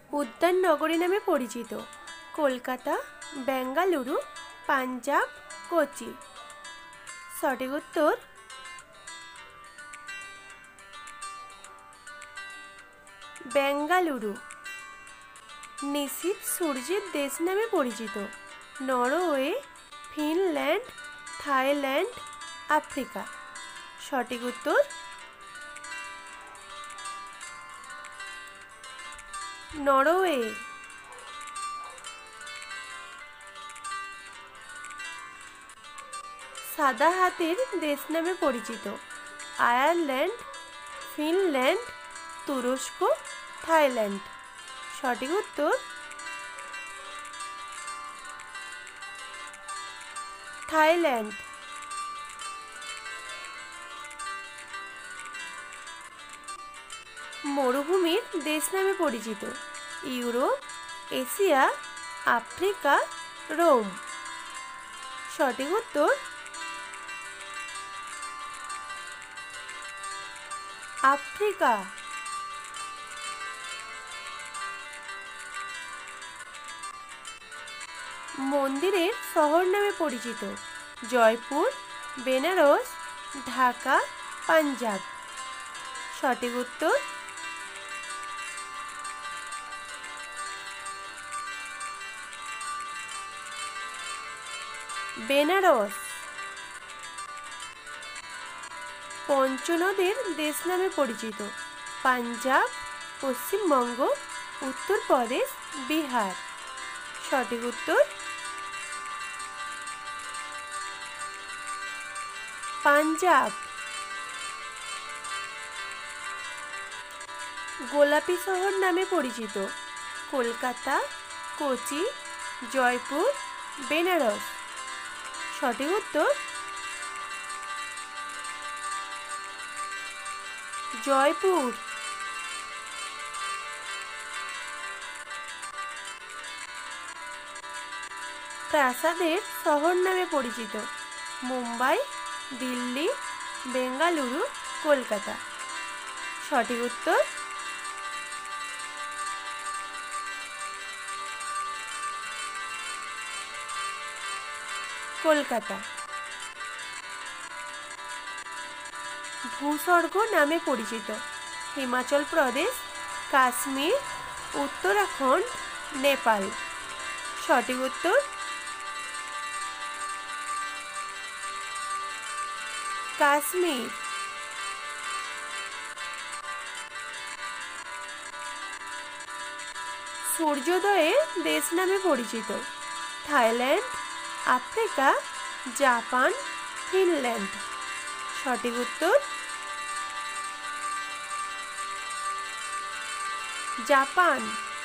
উদ্যান নগরী নামে পরিচিত? কলকাতা, বেঙ্গালুরু, পাঞ্জাব, কোচি। সঠিক উত্তর বেঙ্গালুরু। নিশীথ সূর্যের দেশ নামে পরিচিত? Norway, Finland, Thailand, Africa. সঠিক উত্তর নরওয়ে। সাদা হাতির দেশ নামে পরিচিত? আয়ারল্যান্ড, ফিনল্যান্ড, তুরস্ক, থাইল্যান্ড। সঠিক উত্তর থাইল্যান্ড। মরুভূমির দেশ নামে পরিচিত? Europe, Asia, Africa, Rome. সঠিক উত্তর আফ্রিকা। মন্দিরের শহর নামে পরিচিত? জয়পুর, বেনারস, ঢাকা, পাঞ্জাব। সঠিক উত্তর বেনারস। পঞ্চনদের দেশ নামে পরিচিত? পাঞ্জাব, পশ্চিমবঙ্গ, উত্তরপ্রদেশ, বিহার। সঠিক উত্তর পাঞ্জাব। গোলাপি শহর নামে পরিচিত? কলকাতা, কোচি, জয়পুর, বেনারস। সঠিক উত্তর জয়পুর। প্রাসাদের শহর নামে পরিচিত? মুম্বাই, দিল্লি, বেঙ্গালুরু, কলকাতা। সঠিক উত্তর কলকাতা। ভূস্বর্গ নামে পরিচিত? হিমাচল প্রদেশ, কাশ্মীর, উত্তরাখণ্ড, নেপাল। সঠিক উত্তর কাশ্মীর। সূর্যোদয়ের দেশ নামে পরিচিত? Thailand, Africa, Japan, Finland. সঠিক উত্তর জাপান।